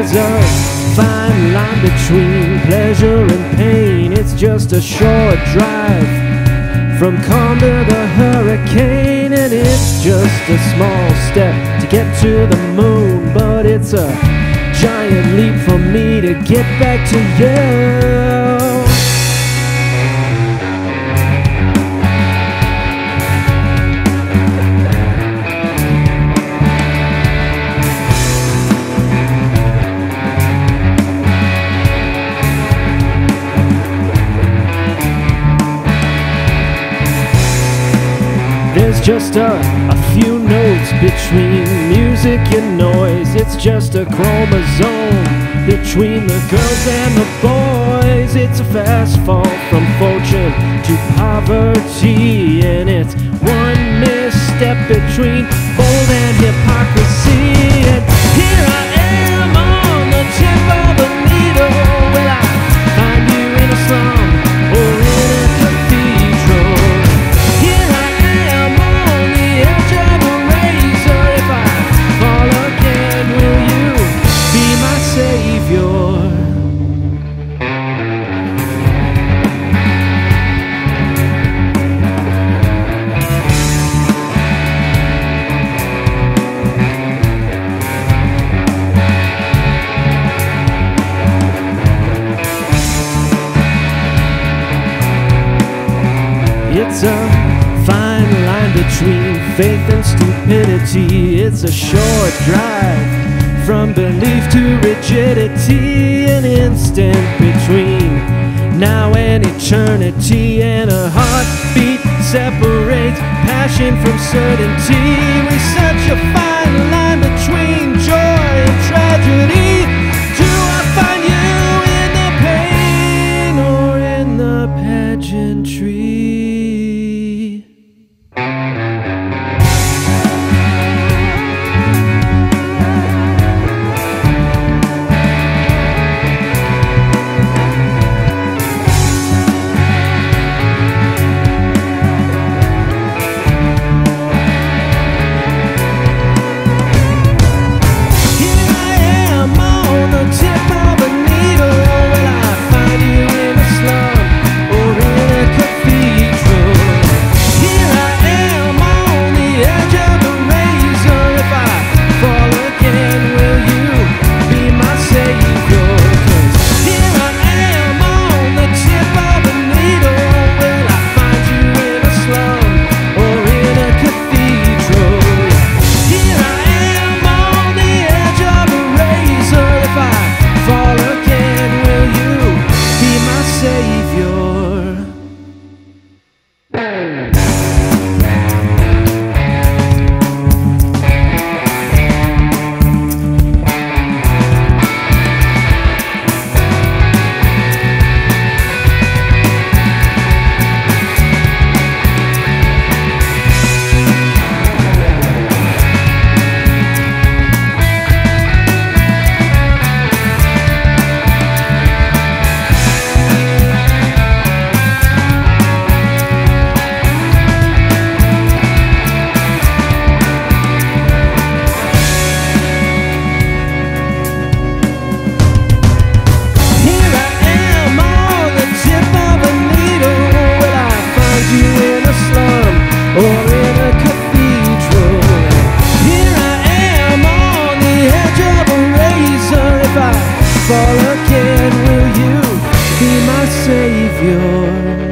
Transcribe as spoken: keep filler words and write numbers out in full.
There's a fine line between pleasure and pain. It's just a short drive from calm to the hurricane, and it's just a small step to get to the moon, but it's a giant leap for me to get back to you. There's just a, a few notes between music and noise. It's just a chromosome between the girls and the boys. It's a fast fall from fortune to poverty, and it's one misstep between bold and hypocrisy. And here I am on the tip of a needle. Will I find you in a slum or in a cathedral? Here I am on the edge of a razor. If I fall again, will you be my savior? It's a fine line between faith and stupidity. It's a short drive from belief to rigidity, an instant between now and eternity, and a heartbeat separates passion from certainty. With such a fine line between joy and tragedy, do I find you in the pain or in the pageantry? Fall again, will you be my savior?